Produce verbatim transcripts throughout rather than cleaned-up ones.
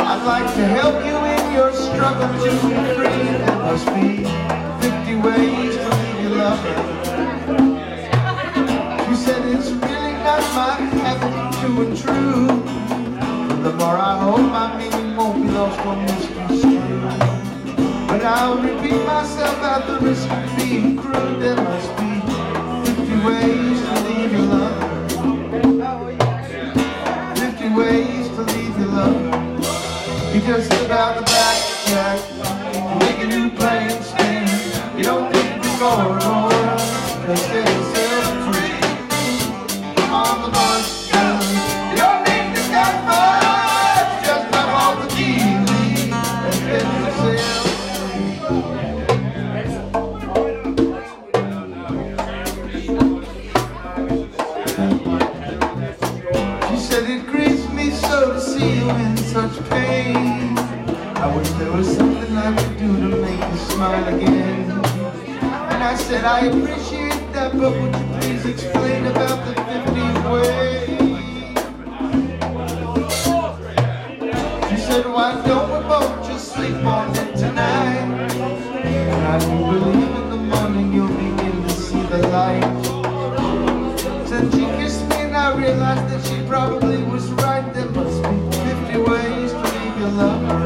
I'd like to help you in your struggle to be free. There must be fifty ways to leave your lover. You said it's really not my habit to intrude. The more I hope my meaning won't be lost or misconstrued. But I'll repeat myself at the risk of being crude. There must be fifty ways to leave your lover. Fifty ways to leave your lover. You just slip out the back, Jack. Make a new plane spin. You don't need to go or just get yourself free. Come on the bus, girl. You don't need to get much. Just grab all the keys and get yourself free. She said it grieves me so to see you in such pain. I wish there was something I could do to make you smile again. And I said I appreciate that, but would you please explain about the fifty ways? She said, why don't we both just sleep on it tonight? And I do believe in the morning you'll begin to see the light. Then she kissed me and I realized that she probably was right. There must be fifty ways to leave your lover.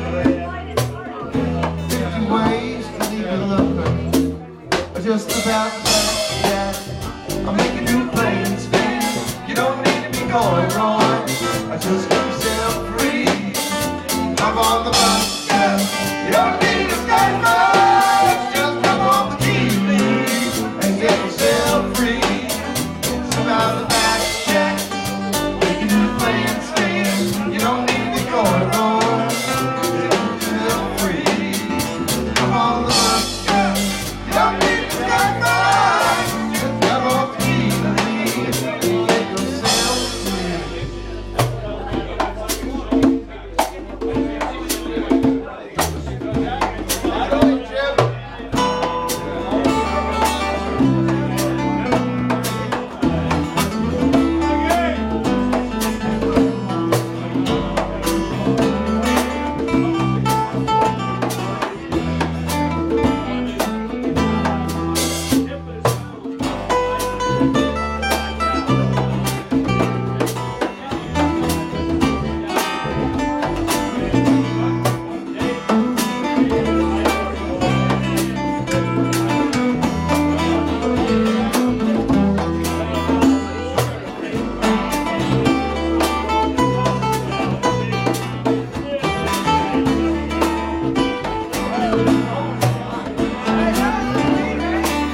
Fifty ways to leave your lover. Just about that, I'll make a new plane spin. You don't need to be going wrong. I just get yourself free. I'm on the bus, yeah. You don't need to stay much. Just come on the T V and get yourself free. About the back, yeah. Make a new plane spin. You don't need to be going wrong. Get yourself free. I'm on the bus, yeah. You don't need to stay much. Just come on the T V and get yourself free.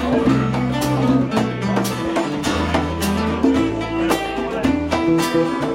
Thank you.